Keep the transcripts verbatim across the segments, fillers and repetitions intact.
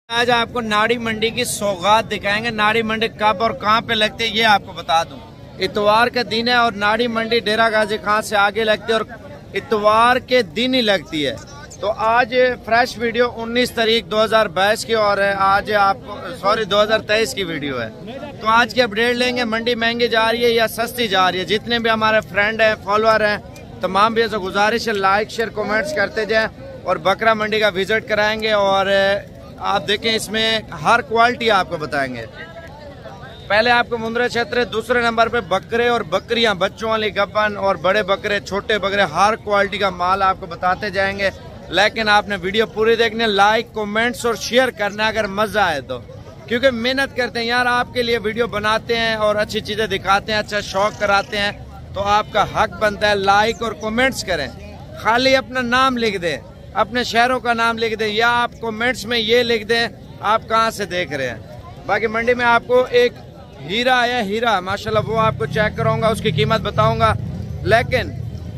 आज आपको नाड़ी मंडी की सौगात दिखाएंगे। नाड़ी मंडी कब और कहां पे लगती है ये आपको बता दूं। इतवार का दिन है और नाड़ी मंडी डेरा गाजी खान से आगे लगती है और इतवार के दिन ही लगती है। तो आज फ्रेश वीडियो उन्नीस तारीख दो हज़ार बाईस की और है आज आपको सॉरी दो हज़ार तेईस की वीडियो है। तो आज की अपडेट लेंगे। मंडी महंगी जा रही है या सस्ती जा रही है। जितने भी हमारे फ्रेंड हैं फॉलोअर हैं तमाम भी से गुजारिश है लाइक शेयर कमेंट्स करते जाएं और बकरा मंडी का विजिट कराएंगे और आप देखें इसमें हर क्वालिटी आपको बताएंगे। पहले आपको मुंद्रा क्षेत्र, दूसरे नंबर पे बकरे और बकरियां, बच्चों वाली गब्बन और बड़े बकरे, छोटे बकरे, हर क्वालिटी का माल आपको बताते जाएंगे। लेकिन आपने वीडियो पूरी देखनी, लाइक कमेंट्स और शेयर करना अगर मजा आए तो, क्योंकि मेहनत करते हैं यार आपके लिए, वीडियो बनाते हैं और अच्छी चीजें दिखाते हैं, अच्छा शौक कराते हैं, तो आपका हक बनता है लाइक और कमेंट्स करें। खाली अपना नाम लिख दें, अपने शहरों का नाम लिख दें या आप कमेंट्स में ये लिख दें आप कहां से देख रहे हैं। बाकी मंडी में आपको एक हीरा आया, हीरा माशाल्लाह, वो आपको चेक कराऊंगा, उसकी कीमत बताऊंगा। लेकिन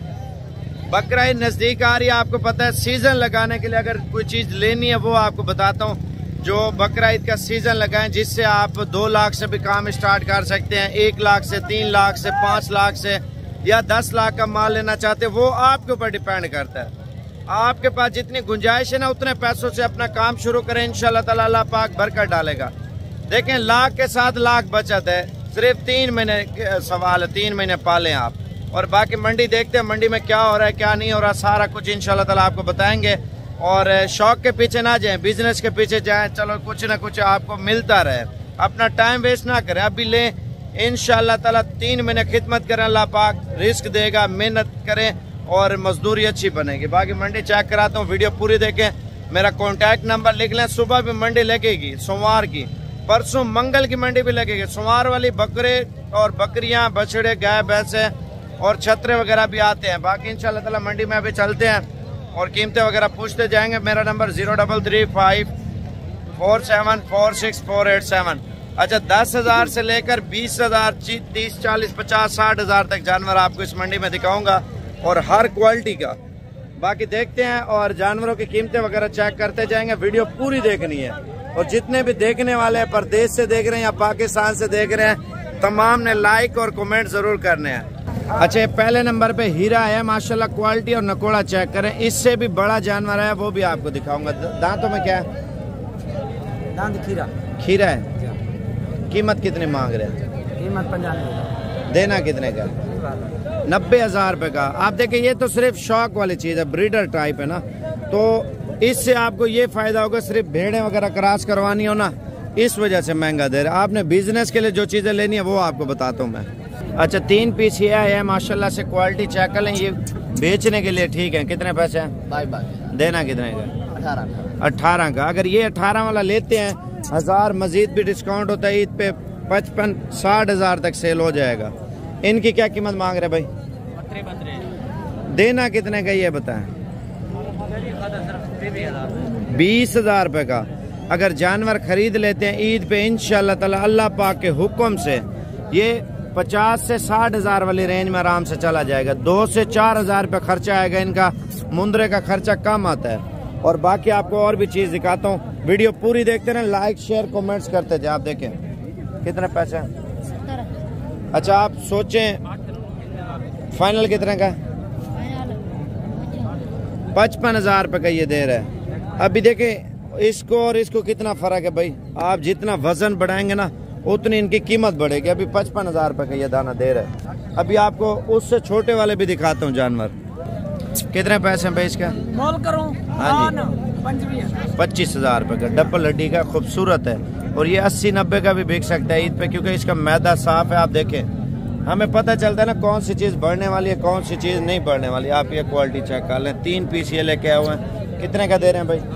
बकरा ईद नजदीक आ रही है, आपको पता है सीजन लगाने के लिए अगर कोई चीज लेनी है वो आपको बताता हूँ। जो बकरा ईद का सीजन लगाएं जिससे आप दो लाख से भी काम स्टार्ट कर सकते हैं, एक लाख से, तीन लाख से, पांच लाख से या दस लाख का माल लेना चाहते हैं, वो आपके ऊपर डिपेंड करता है। आपके पास जितनी गुंजाइश है ना उतने पैसों से अपना काम शुरू करें, इंशाल्लाह ताला अल्लाह पाक बरकत डालेगा। देखें लाख के साथ लाख बचत है, सिर्फ तीन महीने सवाल है, तीन महीने पालें आप। और बाकी मंडी देखते हैं मंडी में क्या हो रहा है क्या नहीं हो रहा, सारा कुछ इंशाल्लाह ताला आपको बताएंगे। और शौक के पीछे ना जाएं, बिजनेस के पीछे जाएं, चलो कुछ ना कुछ आपको मिलता रहे, अपना टाइम वेस्ट ना करें। अभी लें इंशाल्लाह ताला, तीन महीने खिदमत करें, अल्लाह पाक रिस्क देगा, मेहनत करें और मजदूरी अच्छी बनेगी। बाकी मंडी चेक कराता हूँ, वीडियो पूरी देखें। मेरा कॉन्टैक्ट नंबर लिख लें। सुबह भी मंडी लगेगी सोमवार की, परसों मंगल की मंडी भी लगेगी। सोमवार वाली बकरे और बकरियां, बछड़े, गाय, भैंसे और छतरे वगैरह भी आते हैं। बाकी इंशाल्लाह ताला मंडी में अभी चलते हैं और कीमतें वगैरह पूछते जाएंगे। मेरा नंबर zero double three five four seven four six four eight seven. अच्छा, दस हजार से लेकर बीस हजार तीस चालीस पचास साठ हजार तक जानवर आपको इस मंडी में दिखाऊंगा और हर क्वालिटी का। बाकी देखते हैं और जानवरों की कीमतें वगैरह चेक करते जाएंगे। वीडियो पूरी देखनी है और जितने भी देखने वाले हैं परदेश से देख रहे हैं या पाकिस्तान से देख रहे हैं, तमाम ने लाइक और कमेंट जरूर करने हैं। अच्छा, पहले नंबर पे हीरा है माशाल्लाह, क्वालिटी और नकोड़ा चेक करें। इससे भी बड़ा जानवर है वो भी आपको दिखाऊंगा। दांतों में क्या है? दांत खीरा खीरा है। कीमत कितनी मांग रहे हैं? कीमत पंजानवे। देना कितने का? नब्बे हजार रुपए का। आप देखें ये तो सिर्फ शौक वाली चीज है, ब्रीडर टाइप है ना, तो इससे आपको ये फायदा होगा। सिर्फ भेड़ें वगैरह क्रॉस करवानी हो ना, इस वजह से महंगा दे रहे हैं। आपने बिजनेस के लिए जो चीजें लेनी है वो आपको बताता हूँ मैं। अच्छा, तीन पीस ये है माशाल्लाह से, क्वालिटी चेक कर लें। ये बेचने के लिए ठीक है। कितने पैसे हैं? Bye bye. देना कितने का? अठारह अठारह का। अगर ये अठारह वाला लेते हैं हजार मजीद भी डिस्काउंट होता है, ईद पे पचपन साठ हजार तक सेल हो जाएगा। इनकी क्या कीमत मांग रहे भाई? देना कितने का ये बताएं? बीस हजार रुपए का। अगर जानवर खरीद लेते हैं ईद पे इंशाल्लाह ताला अल्लाह पाक के हुक्म से ये पचास से साठ हजार वाली रेंज में आराम से चला जाएगा। दो से चार हजार रुपये खर्चा आएगा इनका, मुंद्रे का खर्चा कम आता है। और बाकी आपको और भी चीज दिखाता हूँ, वीडियो पूरी देखते रहें, लाइक शेयर कमेंट्स करते जाए। आप देखें कितने पैसे हैं? अच्छा, आप सोचें फाइनल कितने का? पचपन हजार रुपये का ये दे रहा है। अभी देखें इसको और इसको कितना फर्क है भाई। आप जितना वजन बढ़ाएंगे ना उतनी इनकी कीमत बढ़ेगी। अभी पचपन हजार रुपये का ये दाना दे रहा है। अभी आपको उससे छोटे वाले भी दिखाता हूँ जानवर। कितने पैसे हैं भाई इसका? मोल करूं? हाँ जी, पच्चीस हजार रुपये का। डबल हड्डी का, खूबसूरत है। और ये अस्सी नब्बे का भी बिक सकता है ईद पे, क्योंकि इसका मैदा साफ है। आप देखें, हमें पता चलता है ना कौन सी चीज बढ़ने वाली है कौन सी चीज नहीं बढ़ने वाली। आप ये क्वालिटी चेक कर लें। तीन पीस ये लेके आए हुए हैं। कितने का दे रहे हैं भाई?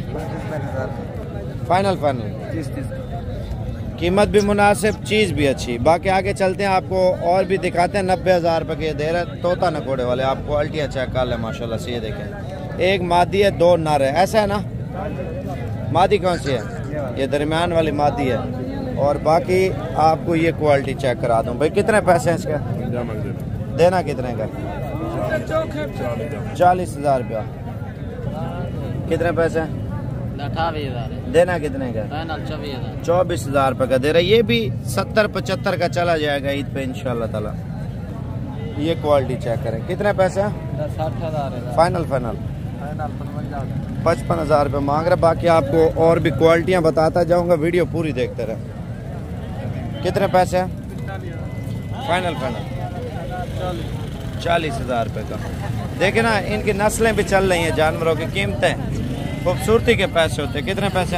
फाइनल फाइनल तीस तीस। कीमत भी मुनासिब, चीज भी अच्छी। बाकी आगे चलते हैं, आपको और भी दिखाते हैं। नब्बे हजार रुपए के दे रहे हैं तोता नकोड़े वाले। आप क्वालिटियाँ चेक कर लें माशाल्लाह से। ये देखें, एक मादी है, दो नर है, ऐसा है ना? मादी कौन सी है? ये दरमियान वाली मादी है। और बाकी आपको ये क्वालिटी चेक करा दूं भाई। कितने पैसे हैं इसका? देना कितने का? चालीस हजार रुपया। कितने पैसे? देना कितने का? चौबीस हजार रुपये का दे रहा है। ये भी सत्तर पचहत्तर का चला जाएगा ईद पे इंशाल्लाह ताला। ये क्वालिटी चेक करें, कितने पैसे? साठ हजार फाइनल फाइनल पचपन हजार रुपये मांग रहे। बाकी आपको और भी क्वालिटियाँ बताता जाऊंगा, वीडियो पूरी देखते रहे। कितने पैसे? फाइनल फाइनल चालीस हजार रुपये का। देखे ना, इनकी नस्लें भी चल रही हैं, जानवरों की कीमतें खूबसूरती के पैसे होते हैं। कितने पैसे?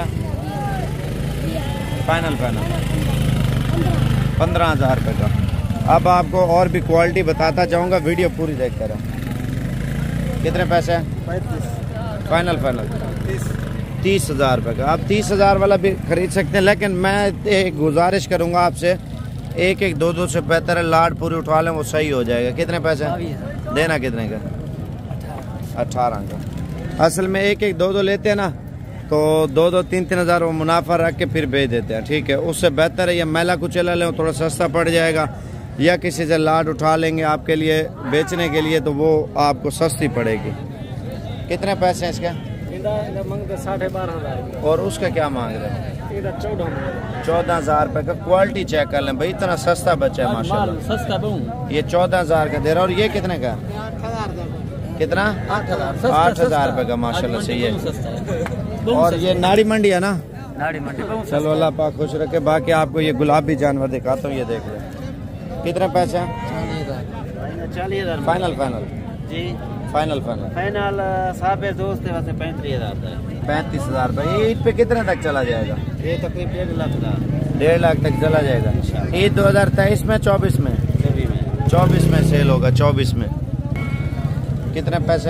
फाइनल फाइनल पंद्रह हजार रुपये का। अब आपको और भी क्वालिटी बताता जाऊंगा, वीडियो पूरी देखते रहो। कितने पैसे? फाइनल फाइनल तीस हजार रुपये का। आप तीस हजार वाला भी खरीद सकते हैं, लेकिन मैं एक गुजारिश करूंगा आपसे, एक एक दो दो से बेहतर है लाड पूरी उठा लें, वो सही हो जाएगा। कितने पैसे? देना कितने का? अठारह का। असल में एक एक दो दो लेते हैं ना, तो दो दो तीन तीन हजार वो मुनाफा रख के फिर बेच देते हैं, ठीक है। उससे बेहतर है ये मैला कुचेला लें, थोड़ा सस्ता पड़ जाएगा, या किसी से लाड उठा लेंगे आपके लिए बेचने के लिए, तो वो आपको सस्ती पड़ेगी। कितने पैसे हैं इसके? साढ़े बारह हजार। और उसका क्या मांग रहे हैं? चौदह हजार रुपये का। क्वालिटी चेक कर लें भाई, इतना सस्ता बच्चा है माशाल्लाह, सस्ता। ये चौदह हजार का दे रहा है। और ये कितने का? कितना? आठ हजार रुपये का माशाल्लाह से ये। और ये नाड़ी मंडी है ना? नाड़ी मंडी। चलो अल्लाह पाक खुश रखे। बाकी आपको ये गुलाबी जानवर दिखाता हूँ, ये देख लो। कितने पैसे? चालीस हजार। फाइनल फाइनल जी फाइनल फाइनल फाइनल साहब दोस्त है वैसे पैंतीस हजार पैंतीस हजार रुपये। ईद पे कितने तक चला जाएगा? ये तकरीबन डेढ़ लाख का डेढ़ लाख तक चला जाएगा। ईद दो हजार तेईस में चौबीस में चौबीस में सेल होगा। चौबीस में कितने पैसे?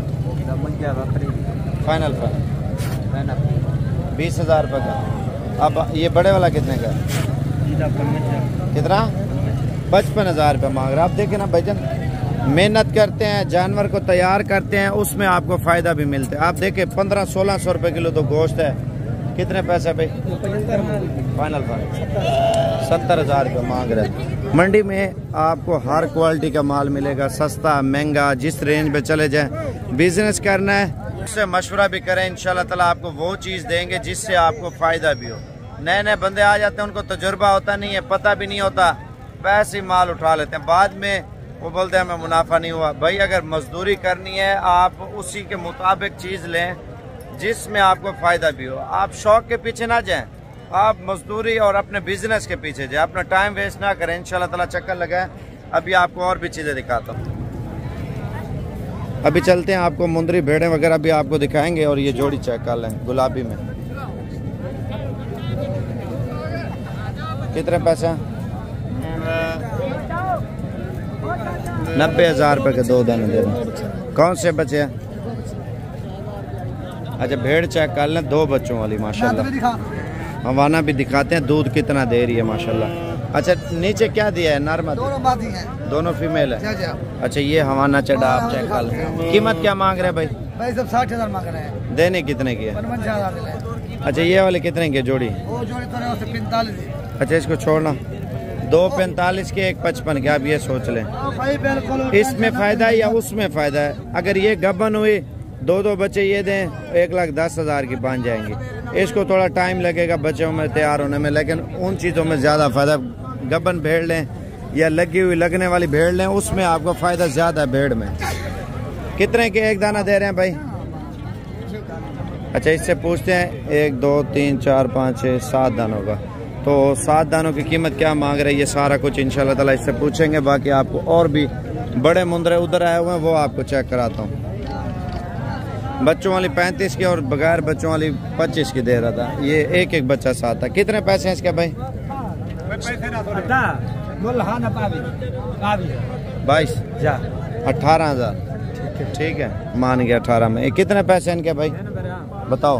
फाइनल फाइनल बीस हजार रुपये का। अब ये बड़े वाला कितने का? कितना? पचपन हजार रुपये मांग रहा। आप देखे ना भाईजान, मेहनत करते हैं, जानवर को तैयार करते हैं, उसमें आपको फायदा भी मिलता है। आप देखें पंद्रह सोलह सौ रुपये किलो तो गोश्त है। कितने पैसे भाई? फाइनल फाइनल सत्तर हजार रुपये मांग रहे हैं। मंडी में आपको हर क्वालिटी का माल मिलेगा, सस्ता महंगा, जिस रेंज में चले जाए। बिजनेस करना है उससे मशवरा भी करें, इंशाल्लाह ताला आपको वो चीज़ देंगे जिससे आपको फ़ायदा भी हो। नए नए बंदे आ जाते हैं, उनको तजुर्बा होता नहीं है, पता भी नहीं होता, पैसे माल उठा लेते हैं, बाद में वो बोलते हैं हमें मुनाफा नहीं हुआ। भाई अगर मजदूरी करनी है, आप उसी के मुताबिक चीज़ लें जिसमें आपको फ़ायदा भी हो। आप शौक के पीछे ना जाएं, आप मजदूरी और अपने बिजनेस के पीछे जाएं, अपना टाइम वेस्ट ना करें। इंशाल्लाह ताला चक्कर लगाएं। अभी आपको और भी चीज़ें दिखाता हूँ। अभी चलते हैं, आपको मुंदरी भेड़ें वगैरह भी आपको दिखाएंगे। और ये जोड़ी चेक कर लें गुलाबी में। कितने पैसे? नब्बे हजार रुपये के दो दाने दे रहे। कौन से बच्चे हैं? अच्छा भेड़ चेक कर लें, दो बच्चों वाली माशाल्लाह। हवाना भी दिखाते हैं, दूध कितना दे रही है माशाल्लाह। अच्छा नीचे क्या दिया है? नर दोनों फीमेल है। अच्छा ये हवाना चढ़ा, आप चेक कर लें। कीमत क्या मांग रहे हैं भाई? भाई सब साठ हजार मांग रहे हैं। देने कितने की है? अच्छा ये वाले कितने की जोड़ी? वो जोड़ी तो पैंतालीस। अच्छा इसको छोड़ना, दो पैंतालीस के एक पचपन के। आप ये सोच लें, इसमें फायदा है या उसमें फायदा है। अगर ये गबन हुई, दो दो बच्चे ये दें, एक लाख दस हजार की बन जाएंगी। इसको थोड़ा टाइम लगेगा बच्चों में तैयार होने में, लेकिन उन चीज़ों में ज़्यादा फायदा। गबन भेड़ लें या लगी हुई लगने वाली भेड़ लें, उसमें आपको फायदा ज़्यादा है भेड़ में। कितने के एक दाना दे रहे हैं भाई? अच्छा इससे पूछते हैं, एक दो तीन चार पाँच छः सात दानों का, तो सात दानों की कीमत क्या मांग रहे हैं, ये सारा कुछ इंशाल्लाह ताला इससे पूछेंगे। बाकी आपको और भी बड़े मुंदरे उधर आए हुए हैं, वो आपको चेक कराता हूँ। बच्चों वाली पैंतीस की और बगैर बच्चों वाली पच्चीस की दे रहा था। ये एक एक बच्चा साथ था। कितने पैसे हैं इसके भाई? बाईस अठारह हजार ठीक है, मान गया अठारह में। कितने पैसे इनके भाई बताओ?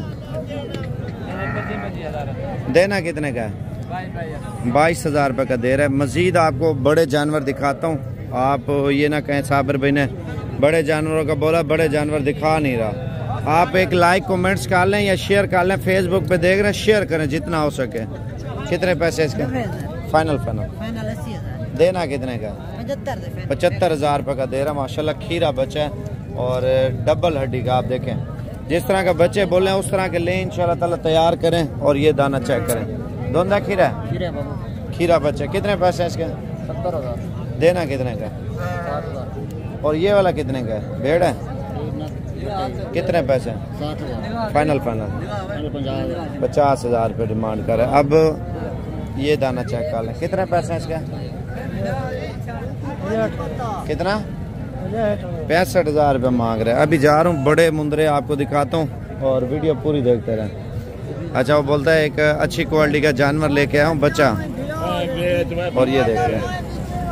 देना कितने का है? बाईस हजार रुपये का दे रहा है। मजीद आपको बड़े जानवर दिखाता हूँ, आप ये ना कहें साबिर भाई ने बड़े जानवरों का बोला, बड़े जानवर दिखा नहीं रहा। आप एक लाइक कमेंट्स कर लें या शेयर कर लें, फेसबुक पे देख रहे हैं शेयर करें जितना हो सके। कितने पैसे इसके? फाइनल फाइनल देना कितने का? पचहत्तर हजार रुपये का दे रहा। माशाल्लाह खीरा बच्चा है और डबल हड्डी का। आप देखें जिस तरह के बच्चे बोले उस तरह के लें इंशाल्लाह ताला, तैयार करें। और ये दाना चेक करें, दोंदा खीरा है, खीरे बाबू खीरा बच्चा। कितने पैसे हैं इसके? सत्तर हजार। देना कितने का? साठ हजार। और ये वाला कितने का है? भेड़ है, कितने पैसे हैं? साठ हजार। फाइनल फाइनल पचास हजार रुपये डिमांड कर रहे हैं। अब ये दाना चेक कर लें, कितने पैसे हैं इसके? कितना? पैंसठ हजार रुपये मांग रहे हैं। अभी जा रहा हूँ, बड़े मुंदरे आपको दिखाता हूँ और वीडियो पूरी देखते रहें। अच्छा, वो बोलता है एक अच्छी क्वालिटी का जानवर लेके आया हूँ, बच्चा। और ये देख रहे हैं,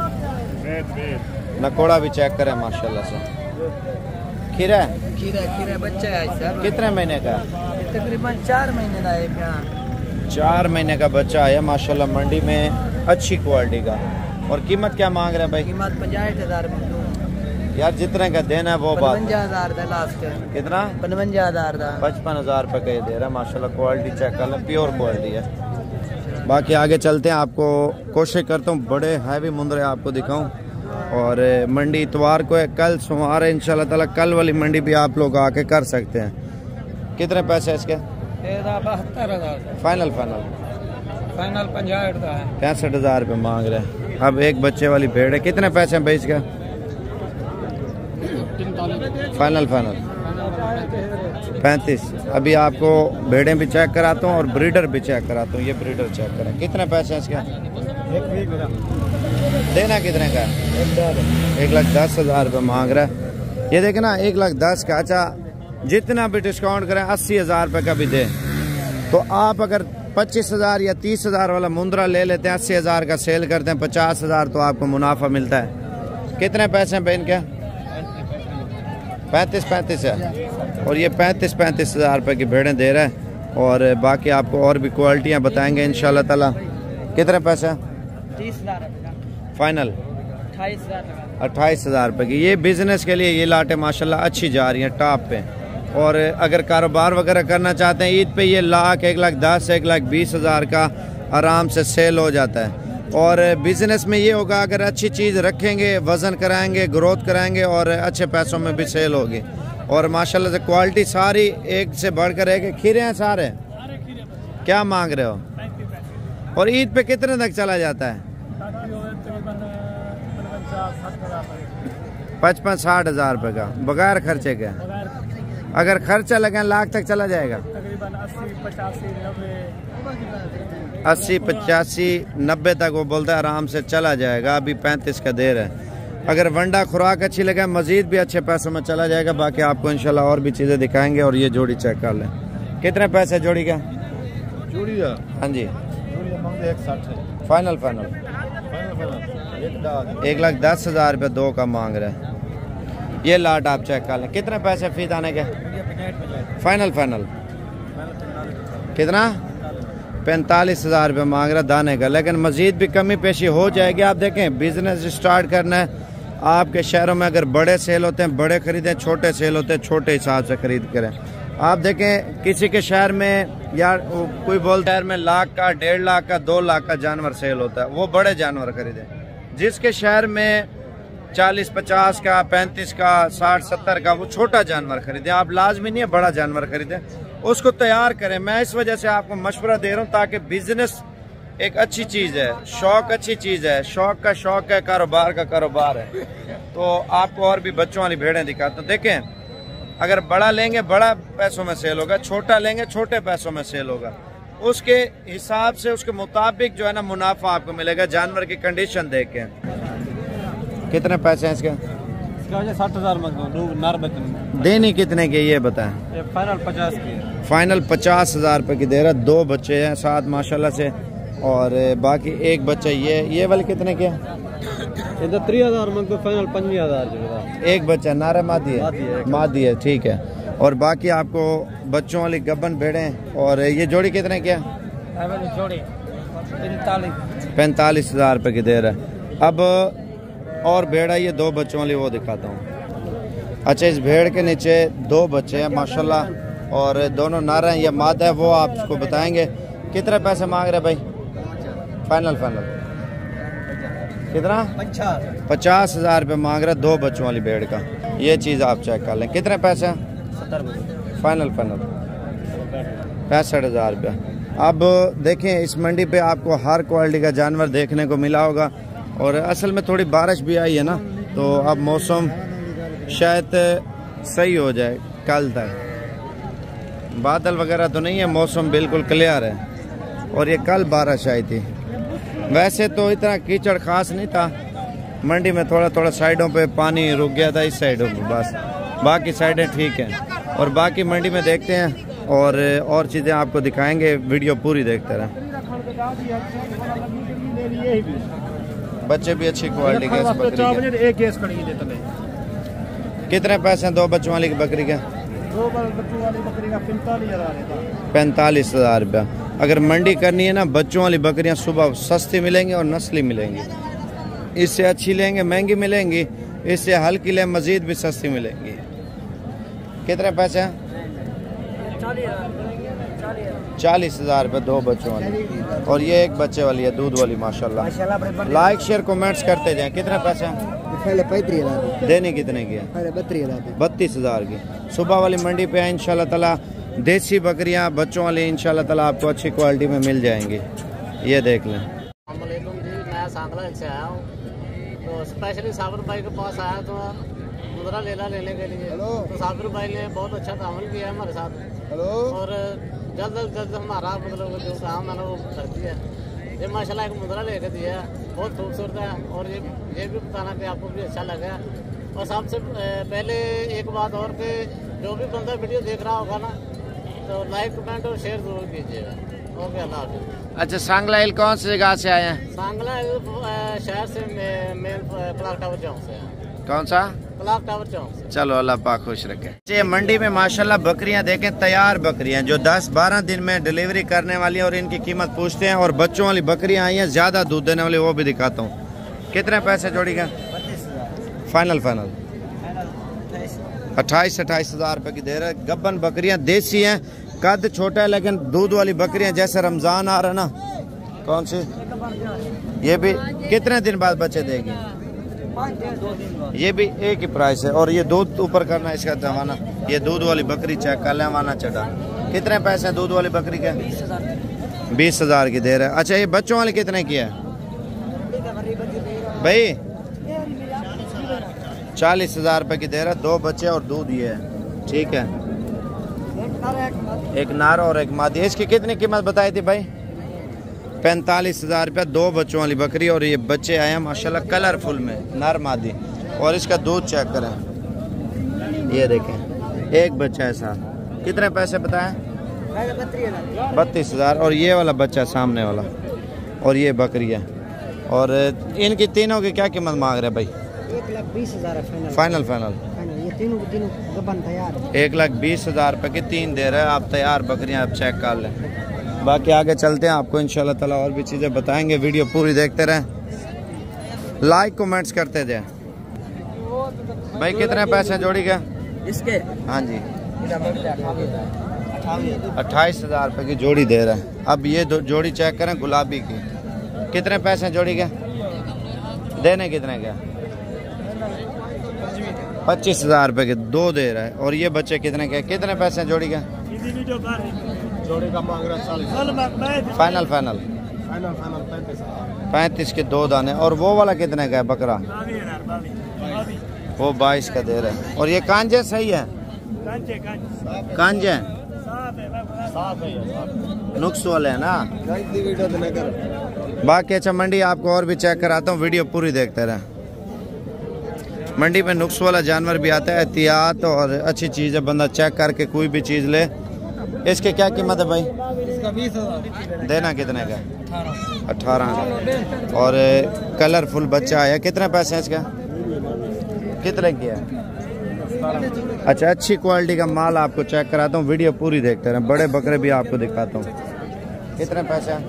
नकोड़ा भी चेक करें माशाल्लाह से। खीरा है, खीरा खीरा बच्चा है सर। कितने महीने का? तकरीबन चार महीने का है। चार महीने का बच्चा है माशाल्लाह, मंडी में अच्छी क्वालिटी का। और कीमत क्या मांग रहे हैं भाई? कीमत पचास हजार यार, जितने का देना है वो बात। पचवंजा हजार था लास्ट। कितना? पचवंजा हजार था। पचपन हजार रुपये का ये दे रहा है माशाल्लाह। क्वालिटी चेक कर लें, प्योर क्वालिटी है। बाकी आगे चलते हैं, आपको कोशिश करता हूँ बड़े हैवी मुंदरे आपको दिखाऊं। और मंडी इतवार को है, कल सोमवार है इंशाल्लाह ताला। कल वाली मंडी भी आप लोग आके कर सकते हैं। कितने पैसे है इसके? बहत्तर हजार। फाइनल फाइनल फाइनल पंजाब है। पैंसठ हजार रुपये मांग रहे हैं। अब एक बच्चे वाली भेड़ है, कितने पैसे हैं भाई इसके? फाइनल फाइनल पैंतीस। अभी आपको भेड़ें भी चेक कराता हूँ और ब्रीडर भी चेक कराता हूँ। ये ब्रीडर चेक करें, कितने पैसे हैं इसके? देना कितने का? एक लाख दस हजार रुपये मांग रहा है। ये देखे ना, एक लाख दस का। अच्छा, जितना भी डिस्काउंट करें, अस्सी हजार रुपये का भी दे, तो आप अगर पच्चीस हजार या तीस हजार वाला मुंद्रा ले लेते हैं, अस्सी हजार का सेल करते हैं, पचास हजार तो आपको मुनाफा मिलता है। कितने पैसे हैं बहन के? पैंतीस पैंतीस है। और ये पैंतीस पैंतीस हजार रुपये की भेड़ें दे रहा है। और बाकी आपको और भी क्वालिटियाँ बताएंगे इंशाल्लाह ताला। कितने पैसे? तीस हजार फाइनल अट्ठाईस हजार अट्ठाईस हजार रुपये की। ये बिजनेस के लिए ये लाटें माशाल्लाह अच्छी जा रही हैं, टॉप पे। और अगर कारोबार वगैरह करना चाहते हैं, ईद पे ये लाख, एक लाख दस, एक लाख बीस हजार का आराम से सेल हो जाता है। और बिजनेस में ये होगा, अगर अच्छी चीज़ रखेंगे, वज़न कराएंगे, ग्रोथ कराएंगे और अच्छे पैसों में भी सेल होगी। और माशाल्लाह से क्वालिटी सारी एक से बढ़कर एक। खीरे हैं सारे, क्या मांग रहे हो? और ईद पे कितने तक चला जाता है? पचपन साठ हजार रुपये का, बगैर खर्चे के। अगर खर्चा लगे लाख तक चला जाएगा? अस्सी पचासी नब्बे तक वो बोलता है आराम से चला जाएगा। अभी पैंतीस का देर है। अगर वंडा खुराक अच्छी लगे, मजीद भी अच्छे पैसों में चला जाएगा। बाकी आपको इंशाल्लाह और भी चीज़ें दिखाएंगे। और ये जोड़ी चेक कर लें, कितने पैसे जोड़ी का? जोड़ी हाँ जी, एक साठ। फाइनल फाइनल एक लाख दस हजार रुपये दो का मांग रहे हैं। ये लाट आप चेक कर लें, कितने पैसे फी दाने के? फाइनल फाइनल कितना? पैंतालीस हजार रुपये मांग रहा दाने का। लेकिन मजीद भी कमी पेशी हो जाएगी। आप देखें, बिजनेस स्टार्ट करना है आपके शहरों में, अगर बड़े सेल होते हैं बड़े खरीदें, छोटे सेल होते हैं छोटे हिसाब से खरीद करें। आप देखें, किसी के शहर में यार कोई बोलता है में लाख का, डेढ़ लाख का, दो लाख का जानवर सेल होता है, वो बड़े जानवर खरीदें। जिसके शहर में चालीस पचास का, पैंतीस का, साठ सत्तर का, वो छोटा जानवर खरीदें। आप लाजमी नहीं है बड़ा जानवर खरीदें, उसको तैयार करें। मैं इस वजह से आपको मशवरा दे रहा हूँ, ताकि बिजनेस एक अच्छी चीज़ है, शौक अच्छी चीज़ है, शौक का शौक है, कारोबार का कारोबार है। तो आपको और भी बच्चों वाली भेड़ें दिखाता हूँ। देखें, अगर बड़ा लेंगे बड़ा पैसों में सेल होगा, छोटा लेंगे छोटे पैसों में सेल होगा। उसके हिसाब से, उसके मुताबिक जो है ना मुनाफा आपको मिलेगा, जानवर की कंडीशन देख के। कितने पैसे हैं इसके? साठ हजार देनी कितने के ये बताएं? फाइनल पचास की। फाइनल पचास हजार रुपये की दे रहा। दो बच्चे हैं साथ माशाल्लाह से। और बाकी एक बच्चा ये ये वाले कितने के? तीस हजार मंगो, फाइनल पंजी हजार। एक बच्चा नारा मादी है, मादी है, ठीक है। और बाकी आपको बच्चों वाली गब्बन भेड़ें। और ये जोड़ी कितने के? जोड़ी पैंतालीस पैंतालीस हजार रुपये की दे रहा है। अब और भेड़ा ये दो बच्चों वाली वो दिखाता हूँ। अच्छा, इस भेड़ के नीचे दो बच्चे हैं माशाल्लाह, और दोनों नारा हैं, ये मादा है, वो आपको बताएंगे। कितने पैसे मांग रहे भाई? फाइनल फाइनल कितना? पचास हजार रुपये मांग रहा है दो बच्चों वाली भेड़ का। ये चीज़ आप चेक कर लें, कितने पैसे? फाइनल फाइनल पैंसठ हज़ार रुपया। अब देखें इस मंडी पे आपको हर क्वालिटी का जानवर देखने को मिला होगा, और असल में थोड़ी बारिश भी आई है ना, तो अब मौसम शायद सही हो जाए कल तक। बादल वगैरह तो नहीं है, मौसम बिल्कुल क्लियर है, और ये कल बारिश आई थी। वैसे तो इतना कीचड़ खास नहीं था मंडी में, थोड़ा थोड़ा साइडों पे पानी रुक गया था इस साइडों पे बस, बाकी साइडें ठीक हैं। और बाकी मंडी में देखते हैं और और चीज़ें आपको दिखाएंगे, वीडियो पूरी देखते रहें। बच्चे भी अच्छी क्वालिटी के, कितने पैसे हैं दो बच्चों वाली बकरी के? दो बच्चों वाली बकरी का पैंतालीस हजार पैंतालीस हज़ार रुपया। अगर मंडी करनी है ना, बच्चों वाली बकरियां सुबह सस्ती मिलेंगी और नस्ली मिलेंगी। इससे अच्छी लेंगे महंगी मिलेंगी, इससे हल्की ले मजीद भी सस्ती मिलेंगी। कितने पैसे हैं? चालीस हज़ार रुपये दो बच्चों वाली, और ये एक बच्चे वाली है दूध वाली माशाल्लाह। लाइक शेयर कमेंट्स करते जाएं। कितने पैसे हैं? पहले पैंतीस हजार देने कितने की है? बत्तीस हजार बत्तीस हज़ार की। सुबह वाली मंडी पे है इंशाल्लाह ताला, देसी बकरियां बच्चों वाली इंशाल्लाह ताला आपको अच्छी क्वालिटी में मिल जाएंगी। ये देख लें। मैं सांगला से आया हूँ, तो स्पेशली साबिर भाई के पास आया तो मुद्रा लेला लेने के लिए। तो साबिर भाई ने बहुत अच्छा तामल किया है हमारे साथ, और जल्द अज जल्द हमारा मतलब जो काम मैंने वो कर दिया। ये माशाल्लाह एक मुद्रा लेके दिया, बहुत खूबसूरत है, और ये ये भी बताना कि आपको भी अच्छा लगा। और सबसे पहले एक बात और कि जो भी बंदा वीडियो देख रहा होगा ना, तो लाइक कमेंट और शेयर जरूर कीजिएगा। ओके, अल्लाह हाफिज़। अच्छा, सांगला हिल कौन सी जगह से आए हैं? सांगला शहर से मेन क्लॉक टावर चौक से। कौन सा? क्लॉक टावर चौक से। चलो अल्लाह पाक खुश रखे। ये मंडी में माशाल्लाह बकरियां देखें, तैयार बकरियां जो दस बारह दिन में डिलीवरी करने वाली हैं, और इनकी कीमत पूछते हैं। और बच्चों वाली बकरियां आई हैं ज्यादा दूध देने वाली, वो भी दिखाता हूँ। कितने पैसे जोड़ी का? फाइनल फाइनल अट्ठाईस अट्ठाईस हजार रुपए की दे रहे। गब्बन बकरियां देसी हैं, कद छोटा है, लेकिन दूध वाली बकरियां जैसे रमजान आ रहा है ना। कौन सी? ये भी कितने दिन बाद बच्चे देगी? ये भी एक ही प्राइस है, और ये दूध ऊपर करना इसका दवाना। ये दूध वाली बकरी चेक कर ले, वाना चढ़ा। कितने पैसे हैं दूध वाली बकरी के? बीस हजार की दे रहे। अच्छा, ये बच्चों वाली कितने की है भाई? चालीस हजार रुपए की दे रहा, दो बच्चे और दूध ये है। ठीक है, एक नार और एक मादी। इसकी कितनी कीमत बताई थी भाई? पैंतालीस हजार रुपया दो बच्चों वाली बकरी, और ये बच्चे आए हैं माशाल्लाह कलरफुल में, नर मादी। और इसका दूध चेक करें, ये देखें, एक बच्चा ऐसा। कितने पैसे बताएं? बत्तीस हजार। और ये वाला बच्चा सामने वाला, और ये बकरी है। और इनकी तीनों की क्या कीमत मांग रहे हैं भाई? एक लाख बीस हजार फाइनल फाइनल ये तीनों की तीनों गबन तैयार है। एक लाख बीस हजार रुपए की तीन दे रहे हैं आप, तैयार बकरियां आप चेक कर लें। बाकी आगे चलते हैं, आपको इंशाल्लाह ताला और भी चीज़ें बताएंगे। वीडियो पूरी देखते रहें, लाइक कमेंट्स करते जाएं। भाई कितने पैसे जोड़ी के इसके? हाँ जी, अट्ठाईस हजार रुपये की जोड़ी दे रहे हैं। अब ये दो जोड़ी चेक करें गुलाबी की, कितने पैसे जोड़ी के? देने कितने के? पच्चीस हजार रुपये के दो दे रहा है। और ये बच्चे कितने के? कितने पैसे जोड़ी के? जोड़ी का मांग रहा है फाइनल फाइनल पैंतीस के दो दाने। और वो वाला कितने का है बकरा? वो बाईस का दे रहे हैं। और ये कांजे सही है? कांजे नुक्स वाले है ना। बाकी अच्छा, मंडी आपको और भी चेक कराता हूँ, वीडियो पूरी देखते रहे। मंडी में नुक्स वाला जानवर भी आता है, एहतियात और अच्छी चीज़ है, बंदा चेक करके कोई भी चीज़ ले। इसके क्या कीमत है भाई? इसका बीस हजार। देना कितने का? अठारह। और कलरफुल बच्चा आया, कितने पैसे हैं इसका? कितने की है? अच्छा, अच्छी क्वालिटी का माल आपको चेक कराता हूँ, वीडियो पूरी देखते रहें। बड़े बकरे भी आपको दिखाता हूँ। कितने पैसे हैं?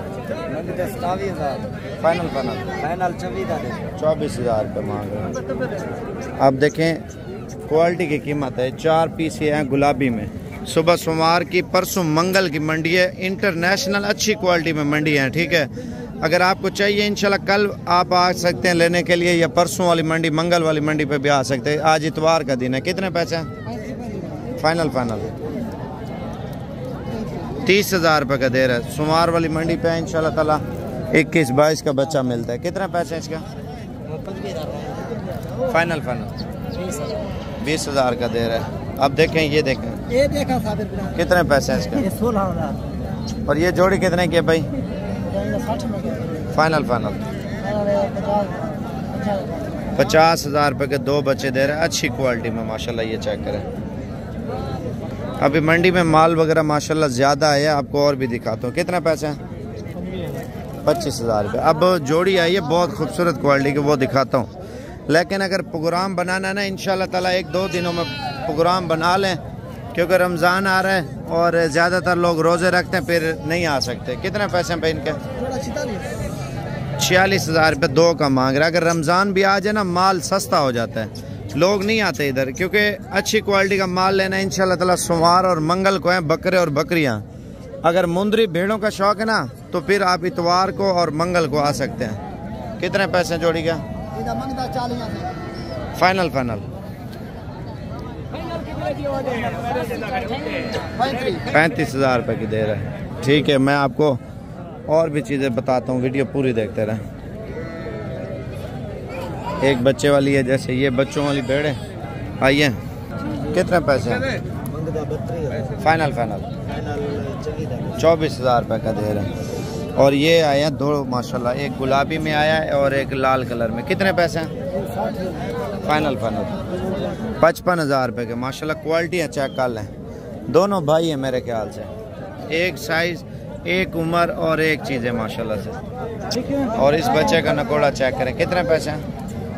फाइनल फाइनल फाइनल चौबीस हजार रुपये मांग रहे हैं। अब देखें क्वालिटी की कीमत है। चार पीस ये हैं गुलाबी में। सुबह सोमवार की, परसों मंगल की मंडी है, इंटरनेशनल अच्छी क्वालिटी में मंडी है। ठीक है, अगर आपको चाहिए इंशाल्लाह कल आप आ सकते हैं लेने के लिए, या परसों वाली मंडी मंगल वाली मंडी पे भी आ सकते हैं। आज इतवार का दिन है। कितने पैसे हैं? फाइनल फाइनल तीस हजार रुपये का दे रहा है। सुमार वाली मंडी पे इंशाल्लाह ताला इक्कीस बाईस का बच्चा मिलता है। कितना पैसा है इसका? फाइनल फाइनल बीस हजार का दे रहा है। अब देखें, ये देखें, ये देखा साबिर कितने पैसे हैं इसके? सोलह हजार। और ये जोड़ी कितने की है भाई? फाइनल फाइनल पचास हजार रुपये के दो बच्चे दे रहे हैं, अच्छी क्वालिटी में माशाल्लाह। ये चेक करें, अभी मंडी में माल वगैरह माशाल्लाह ज़्यादा है। आपको और भी दिखाता हूँ। कितना पैसे हैं? पच्चीस हजार रुपये। अब जोड़ी आई है बहुत खूबसूरत क्वालिटी की, वो दिखाता हूँ। लेकिन अगर प्रोग्राम बनाना है ना, इंशाल्लाह ताला एक दो दिनों में प्रोग्राम बना लें, क्योंकि रमज़ान आ रहा है और ज़्यादातर लोग रोज़े रखते हैं, फिर नहीं आ सकते। कितने पैसे हैं भाई इनके? छियालीस हज़ार रुपये दो का मांग रहा है। अगर रमज़ान भी आ जाए ना, माल सस्ता हो जाता है, लोग नहीं आते इधर, क्योंकि अच्छी क्वालिटी का माल लेना है। इंशाल्लाह ताला सोमवार और मंगल को है बकरे और बकरियां। अगर मुंदरी भेड़ों का शौक है ना, तो फिर आप इतवार को और मंगल को आ सकते हैं। कितने पैसे जोड़ी का? फाइनल फाइनल पैंतीस हजार रुपये की दे रहा है। ठीक है, मैं आपको और भी चीज़ें बताता हूँ, वीडियो पूरी देखते रहें। एक बच्चे वाली है, जैसे ये बच्चों वाली भेड़ है। आइए, कितने पैसे हैं? फाइनल फाइनल चौबीस हजार रुपये का दे रहे हैं। और ये आए हैं दो माशाल्लाह, एक गुलाबी में आया है और एक लाल कलर में। कितने पैसे हैं? फाइनल फाइनल पचपन हजार रुपये के माशाल्लाह। क्वालिटी है, चेक कर लें। दोनों भाई हैं मेरे ख्याल से, एक साइज, एक उम्र और एक चीज़ है माशाल्लाह से। और इस बच्चे का नकोड़ा चेक करें। कितने पैसे हैं?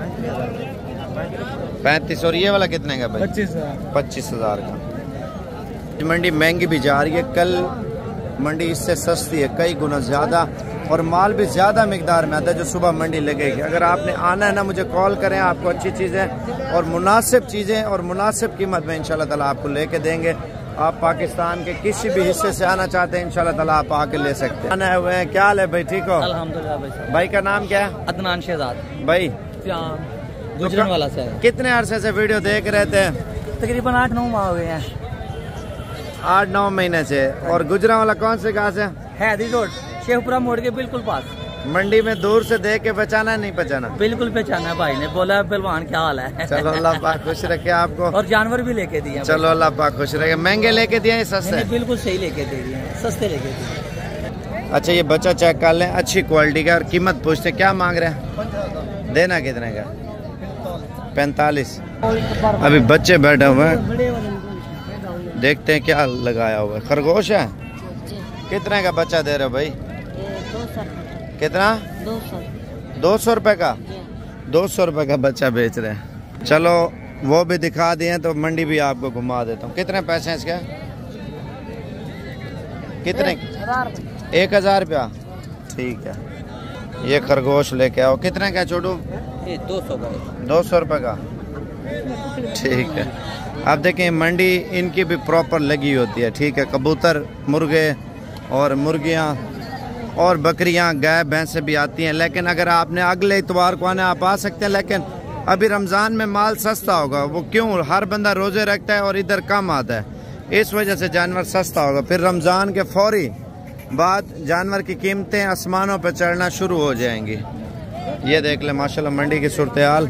पैंतीस। और ये वाला कितने का भाई? पच्चीस पच्चीस हजार का। मंडी महंगी भी जा रही है, कल मंडी इससे सस्ती है कई गुना ज़्यादा, और माल भी ज़्यादा मिकदार में आता है जो सुबह मंडी लगेगी। अगर आपने आना है ना, मुझे कॉल करें, आपको अच्छी चीज़ें और मुनासिब चीज़ें और मुनासिब कीमत में इंशाल्लाह ताला आपको लेके देंगे। आप पाकिस्तान के किसी भी हिस्से से आना चाहते हैं, इंशाल्लाह ताला आप आके ले सकते हैं। आना हुए हैं, क्या हाल है भाई? ठीक हो? अल्हम्दुलिल्लाह भाई। भाई का नाम क्या है? अदनान शहजाद भाई। गुजरन वाला से। कितने अरसे से वीडियो देख रहे थे? तकरीबन आठ नौ माह हो गए हैं। आठ नौ महीने से। और गुजरा वाला कौन से गाँव से? हैदी रोड, शेखपुरा मोड़ के बिल्कुल पास। मंडी में दूर से देख के पहचाना नहीं पहचाना? बिल्कुल पहचाना। भाई ने बोला पहलवान क्या हाल है। चलो अल्लाह पाक खुश रखे आपको। और जानवर भी लेके दिए। चलो अल्लाह पाक खुश रखे। महंगे लेके दिए सस्ते? बिल्कुल सही लेके दे दिए, सस्ते लेके दिए। अच्छा, ये बच्चा चेक कर लें, अच्छी क्वालिटी का। और कीमत पूछते क्या मांग रहे हैं? देना कितने का? पैंतालीस। अभी बच्चे बैठे हुए हैं, देखते हैं क्या लगाया हुआ है। खरगोश है? कितने का बच्चा दे रहे हो भाई? कितना? दो सौ दो सौ रुपये का? दो सौ रुपये का बच्चा बेच रहे हैं। चलो वो भी दिखा दिए, तो मंडी भी आपको घुमा देता हूँ। कितने पैसे हैं इसके? कितने? एक हजार रुपया। ठीक है, ये खरगोश लेके आओ। कितने का छोटू? दो सौ का। दो सौ रुपये का। ठीक है, अब देखें मंडी इनकी भी प्रॉपर लगी होती है। ठीक है, कबूतर, मुर्गे और मुर्गियाँ और बकरियाँ, गाय भैंस भी आती हैं। लेकिन अगर आपने अगले इतवार को आना, आप आ सकते हैं। लेकिन अभी रमज़ान में माल सस्ता होगा। वो क्यों? हर बंदा रोज़े रखता है और इधर कम आता है, इस वजह से जानवर सस्ता होगा। फिर रमज़ान के फौरी बाद जानवर की कीमतें आसमानों पर चढ़ना शुरू हो जाएंगी। ये देख ले माशाल्लाह मंडी की सूरत हाल।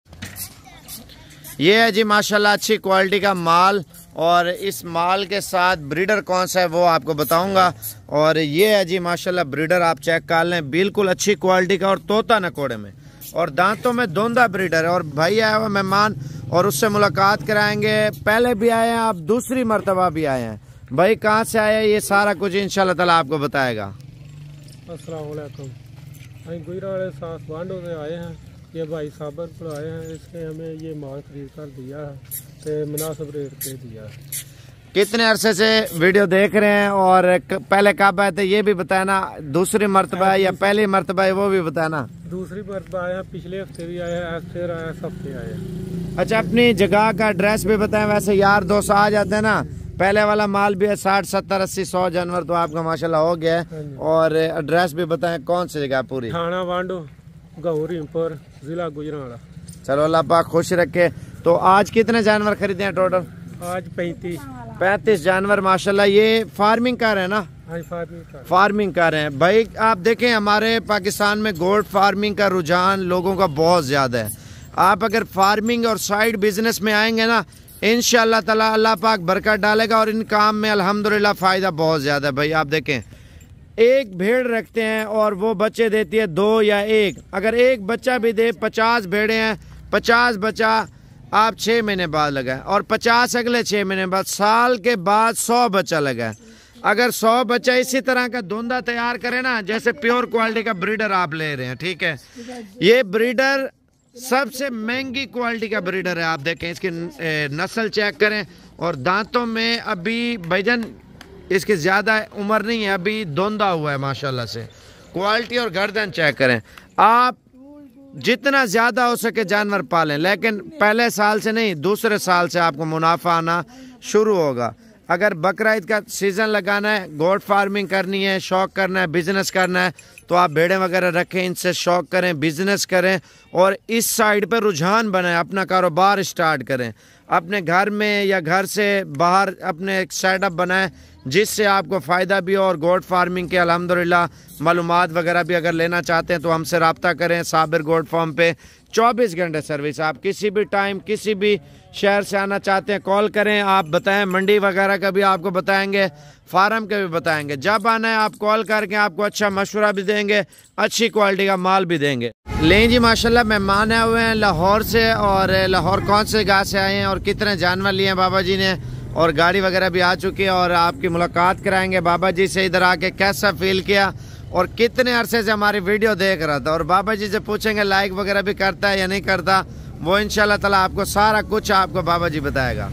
ये है जी माशाल्लाह अच्छी क्वालिटी का माल, और इस माल के साथ ब्रीडर कौन सा है वो आपको बताऊंगा। और ये है जी माशाल्लाह ब्रीडर, आप चेक कर लें, बिल्कुल अच्छी क्वालिटी का और तोता नकोड़े में और दांतों में दोंदा ब्रीडर है। और भाई आया हुआ मेहमान, और उससे मुलाकात कराएंगे। पहले भी आए हैं, आप दूसरी मरतबा भी आए हैं। भाई कहाँ से आए, ये सारा कुछ इंशाल्लाह ताला आपको बताएगा। अस्सलाम वालेकुम। हम गुजरावाले साथ बांडों से आए हैं। ये भाई साबर पर आए हैं, इसने हमें ये माल खरीद कर दिया है, तो मुनासिब रेट पे दिया है। कितने अरसे से वीडियो देख रहे हैं और पहले कब आए थे ये भी बताना? दूसरी मरतबा या पहली मरतबा है वो भी बताना? दूसरी मरतबा आया, पिछले हफ्ते भी आया, फिर आया, सब हफ्ते आया। अच्छा, अपनी जगह का एड्रेस भी बताएं। वैसे यार दोस्त आ जाते हैं ना, पहले वाला माल भी है, साठ सत्तर अस्सी सौ जानवर तो आपका माशाल्लाह हो गया है। और एड्रेस भी बताएं, कौन सी जगह पूरी? थाना वांडो, गाँव, जिला गुजरावाला। चलो अल्लाह पाक खुश रखे। तो आज कितने जानवर खरीदे हैं टोटल? आज पैंतीस पैंतीस जानवर माशाल्लाह। ये फार्मिंग कर रहे हैं ना? हाँ फार्मिंग कर फार्मिंग कर रहे हैं भाई। आप देखें हमारे पाकिस्तान में गोट फार्मिंग का रुझान लोगों का बहुत ज़्यादा है। आप अगर फार्मिंग और साइड बिजनेस में आएंगे ना, इंशाअल्लाह ताला अल्लाह पाक बरकत डालेगा और इन काम में अल्हम्दुलिल्लाह फ़ायदा बहुत ज़्यादा है भाई। आप देखें एक भेड़ रखते हैं और वो बच्चे देती है दो या एक, अगर एक बच्चा भी दे, पचास भेड़े हैं, पचास बच्चा आप छः महीने बाद लगाए और पचास अगले छः महीने बाद, साल के बाद सौ बच्चा लगाए। अगर सौ बच्चा इसी तरह का धुंधा तैयार करे ना, जैसे प्योर क्वालिटी का ब्रीडर आप ले रहे हैं, ठीक है, ये ब्रीडर सबसे महंगी क्वालिटी का ब्रीडर है। आप देखें इसकी नस्ल चेक करें और दांतों में अभी भाईजान इसकी ज़्यादा उम्र नहीं है, अभी धुंधा हुआ है माशाल्लाह से। क्वालिटी और गर्दन चेक करें। आप जितना ज़्यादा हो सके जानवर पालें, लेकिन पहले साल से नहीं, दूसरे साल से आपको मुनाफा आना शुरू होगा। अगर बकरा ईद का सीज़न लगाना है, गोट फार्मिंग करनी है, शौक करना है, बिजनेस करना है, तो आप भेड़ें वगैरह रखें, इनसे शौक करें, बिजनेस करें और इस साइड पर रुझान बनाएं, अपना कारोबार स्टार्ट करें। अपने घर में या घर से बाहर अपने एक सेटअप बनाएं जिससे आपको फ़ायदा भी हो। और गोट फार्मिंग के अल्हम्दुलिल्लाह मालूमात वगैरह भी अगर लेना चाहते हैं तो हमसे रब्ता करें। साबिर गोट फार्म पे चौबीस घंटे सर्विस, आप किसी भी टाइम किसी भी शहर से आना चाहते हैं कॉल करें, आप बताएं। मंडी वगैरह का भी आपको बताएंगे, फार्म का भी बताएंगे। जब आना है आप कॉल करके आपको अच्छा मशवरा भी देंगे, अच्छी क्वालिटी का माल भी देंगे। लें जी माशाल्लाह मेहमान आए हुए हैं लाहौर से, और लाहौर कौन से गाँव से आए हैं और कितने जानवर लिए हैं बाबा जी ने, और गाड़ी वगैरह भी आ चुकी है और आपकी मुलाकात कराएंगे बाबा जी से। इधर आके कैसा फील किया और कितने अरसे से हमारी वीडियो देख रहा था, और बाबा जी से पूछेंगे लाइक वगैरह भी करता है या नहीं करता, वो इंशाल्लाह ताला आपको सारा कुछ आपको बाबा जी बताएगा।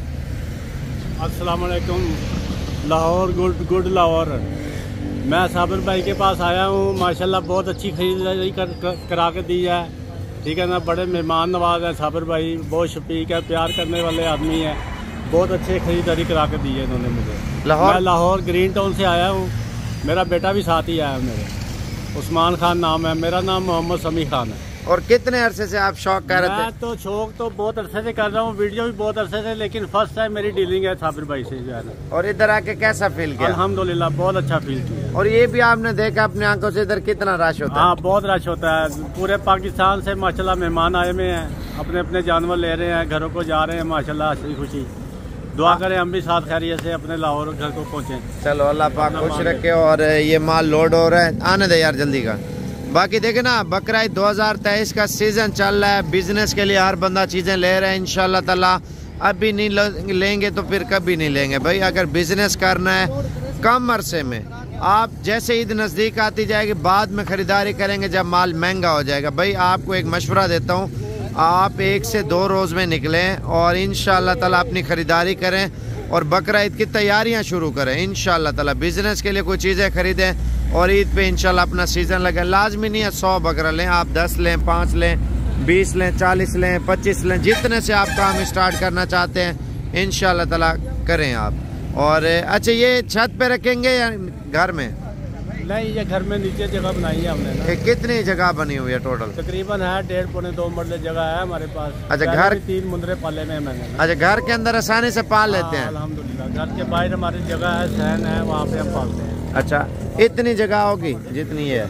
अस्सलाम वालेकुम। लाहौर गुड गुड लाहौर, मैं साबिर भाई के पास आया हूँ। माशाल्लाह बहुत अच्छी खरीदारी कर, कर, करा के दी है, ठीक है ना। बड़े मेहमान नवाज है साबिर भाई, बहुत शफीक है, प्यार करने वाले आदमी है, बहुत अच्छे खरीदारी करा के दी है इन्होंने मुझे। लाहौर मैं लाहौर ग्रीन टाउन से आया हूँ, मेरा बेटा भी साथ ही आया मेरे, उस्मान खान नाम है, मेरा नाम मोहम्मद समी खान है। और कितने अरसे से आप शौक कर रहे थे? मैं तो शौक तो बहुत अरसे से कर रहा हूँ, वीडियो भी बहुत अरसे से, लेकिन फर्स्ट टाइम मेरी डीलिंग है साबिर भाई से जो है ना। और इधर आके कैसा फील किया? अल्हम्दुलिल्लाह बहुत अच्छा फील किया। और ये भी आपने देखा अपनी आंखों से इधर कितना रश होता है? हाँ बहुत रश होता है, पूरे पाकिस्तान से माशाल्लाह मेहमान आए हुए हैं, अपने अपने जानवर ले रहे हैं, घरों को जा रहे हैं माशाल्लाह हंसी खुशी। दुआ करें हम भी साथ खैरियत से अपने लाहौर घर को पहुँचे। चलो अल्लाह पाक खुश रखे। और ये माल लोड हो रहा है, आने दे यार जल्दी का। बाकी देखे ना बकरा ईद दो हज़ार तेईस का सीजन चल रहा है, बिजनेस के लिए हर बंदा चीज़ें ले रहा है। इंशाल्लाह ताला अभी नहीं लेंगे तो फिर कभी नहीं लेंगे भाई। अगर बिजनेस करना है कम अरसे में, आप जैसे ईद नज़दीक आती जाएगी बाद में ख़रीदारी करेंगे जब माल महंगा हो जाएगा। भाई आपको एक मशवरा देता हूँ, आप एक से दो रोज़ में निकलें और इंशाल्लाह ताला अपनी ख़रीदारी करें और बकरा ईद की तैयारियां शुरू करें। इंशाल्लाह ताला बिज़नेस के लिए कोई चीज़ें खरीदें और ईद पे इंशाल्लाह अपना सीज़न लगे। लाजमी नहीं है सौ बकरा लें, आप दस लें, पाँच लें, बीस लें, चालीस लें, पच्चीस लें, जितने से आप काम स्टार्ट करना चाहते हैं इंशाल्लाह ताला करें आप। और अच्छा ये छत पे रखेंगे या घर में? नहीं, ये घर में नीचे जगह बनाई है हमने ना। कितनी जगह बनी हुई है टोटल? तकरीबन है डेढ़ पौने दो मरले जगह है हमारे पास। अच्छा घर तीन मुंदरे पाले में मैंने। अच्छा घर के अंदर आसानी से पाल लेते हैं? अल्हम्दुलिल्लाह। घर के बाहर हमारी जगह है, सहन है, वहाँ पे हम पालते हैं। अच्छा इतनी जगह होगी जितनी है?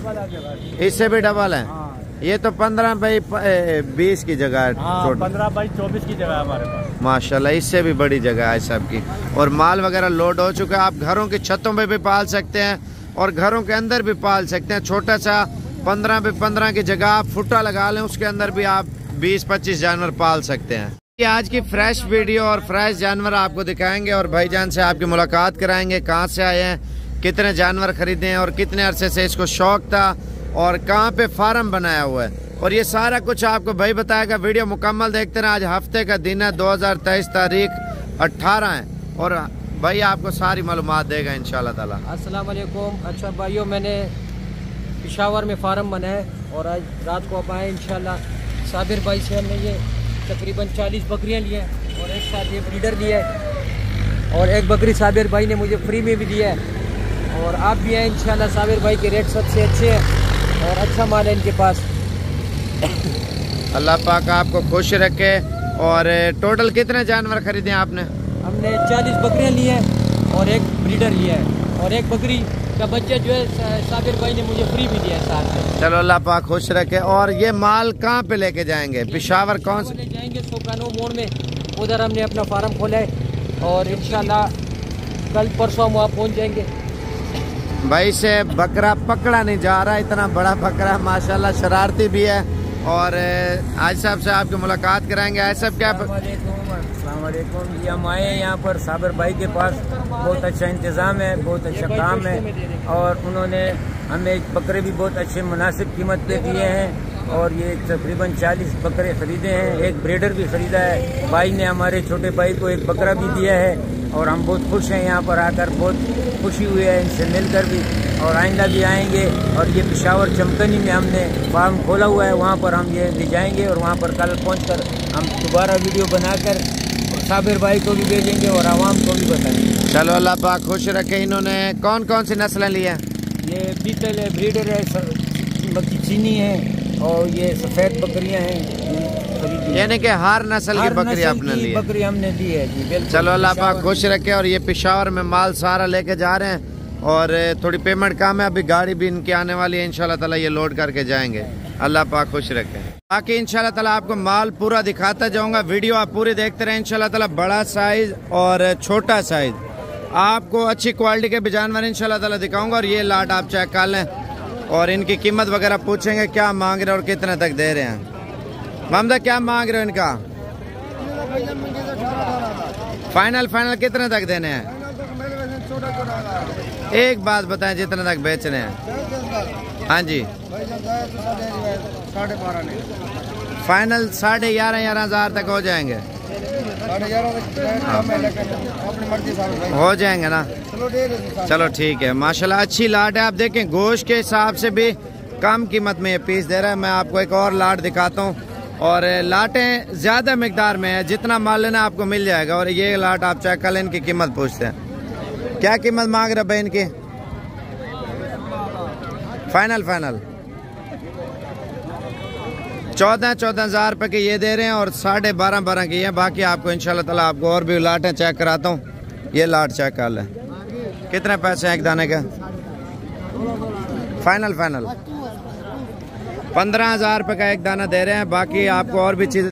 इससे भी डबल है? ये तो पंद्रह बाई बीस की जगह है, पंद्रह बाई चौबीस की जगह है हमारे पास माशाल्लाह। इससे भी बड़ी जगह है सबकी, और माल वगैरह लोड हो चुका है। आप घरों की छतों पे भी पाल सकते हैं और घरों के अंदर भी पाल सकते हैं। छोटा सा पंद्रह बाई पंद्रह की जगह आप फुट्टा लगा लें, उसके अंदर भी आप बीस पच्चीस जानवर पाल सकते हैं। ये आज की फ्रेश वीडियो और फ्रेश जानवर आपको दिखाएंगे और भाईजान से आपकी मुलाकात कराएंगे, कहाँ से आए हैं, कितने जानवर खरीदे हैं और कितने अरसे से इसको शौक था और कहाँ पे फार्म बनाया हुआ है, और ये सारा कुछ आपको भाई बताएगा। वीडियो मुकम्मल देखते हैं। आज हफ्ते का दिन है, दो हज़ार तेईस तारीख अट्ठारह है, और भाई आपको सारी मालूमात देगा इंशाल्लाह ताला। अस्सलाम वालेकुम। अच्छा भाइयों, मैंने पेशावर में फार्म बनाया और आज रात को आप आए इंशाल्लाह। साबिर भाई से हमने ये तकरीबन चालीस बकरियां लिए और एक साथ ये ब्रीडर दिया है, और एक बकरी साबिर भाई ने मुझे फ्री में भी दिया है। और आप भी आए इंशाल्लाह। साबिर भाई के रेट सबसे अच्छे हैं और अच्छा माल है इनके पास। अल्लाह पाक आपको खुश रखे। और टोटल कितने जानवर खरीदे आपने? मैंने चालीस बकरियां ली हैं और एक ब्रीडर लिया है, और एक बकरी का बच्चा जो है साबिर भाई ने मुझे फ्री भी दिया है साथ में। चलो अल्लाह पाक खुश रखे। और ये माल कहाँ पे लेके जाएंगे? पेशावर कौन से? ले जाएंगे सोकानो मोड़ में, उधर हमने अपना फार्म खोला है और इंशाल्लाह कल परसों हम वहाँ पहुँच जाएंगे। भाई से बकरा पकड़ा नहीं जा रहा, इतना बड़ा बकरा माशाल्लाह, शरारती भी है। और आज साहब से आपकी मुलाकात कराएंगे। आज साहब क्या अस्सलामुअलैकुम, ये हम आए हैं यहाँ पर साबिर भाई के पास। बहुत अच्छा इंतज़ाम है, बहुत अच्छा काम है, और उन्होंने हमें बकरे भी बहुत अच्छे मुनासिब कीमत पे दिए हैं, और ये तकरीबन चालीस बकरे खरीदे हैं। एक ब्रीडर भी खरीदा है। भाई ने हमारे छोटे भाई को एक बकरा भी दिया है, और हम बहुत खुश हैं यहाँ पर आकर, बहुत खुशी हुई है इनसे मिलकर भी, और आइंदा भी आएंगे। और ये पेशावर चमकनी में हमने फार्म खोला हुआ है, वहाँ पर हम ये ले जाएंगे, और वहाँ पर कल पहुँचकर हम दोबारा वीडियो बनाकर साबिर भाई को भी भेजेंगे और आवाम को भी बताएंगे। चलो अल्लाह पाक खुश रखे। इन्होंने कौन कौन सी नस्लें ली हैं? ये बीतल है, ब्रीडर है, बाकी चीनी है, और ये सफ़ेद बकरियां हैं। यानी कि हर नस्ल की बकरी आपने ली है? बकरी हमने ली है जी, बिल्कुल। चलो अल्लाह पाक खुश रखे। और ये पेशावर में माल सारा लेके जा रहे हैं, और थोड़ी पेमेंट कम है, अभी गाड़ी भी इनकी आने वाली है, इंशाल्लाह ताला ये लोड करके जाएंगे। अल्लाह पाक खुश रखे। बाकी इंशाल्लाह ताला आपको माल पूरा दिखाता जाऊंगा, वीडियो आप पूरी देखते रहे इंशाल्लाह ताला। बड़ा साइज और छोटा साइज आपको अच्छी क्वालिटी के भी जानवर इंशाल्लाह ताला दिखाऊंगा। और ये लाट आप चेक कर लें, और इनकी कीमत वगैरह पूछेंगे क्या मांग रहे हैं और कितने तक दे रहे हैं। ममदा क्या मांग रहे हो इनका? फाइनल फाइनल कितने तक देने हैं? एक बात बताएं, जितने तक बेचने हैं। हाँ जी, फाइनल साढ़े ग्यारह ग्यारह हजार तक हो जाएंगे। हो जाएंगे ना? चलो ठीक है। माशाल्लाह अच्छी लाट है। आप देखें गोश्त के हिसाब से भी कम कीमत में ये पीस दे रहा है। मैं आपको एक और लाट दिखाता हूँ, और लाटें ज्यादा मिकदार में है, जितना माल लेना आपको मिल जाएगा। और ये लाट आप चेक कर लें, इनकी कीमत पूछते हैं। क्या कीमत मांग रहे भाई इनकी? फाइनल फाइनल चौदह चौदह हजार रुपए के ये दे रहे हैं, और साढ़े बारह बारह की है। बाकी आपको इंशाल्लाह ताला आपको और भी लाटें चेक कराता हूँ। ये लाट चेक कर लें, कितने पैसे हैं एक दाने का? फाइनल फाइनल पंद्रह हजार रुपए का एक दाना दे रहे हैं। बाकी आपको और भी चीज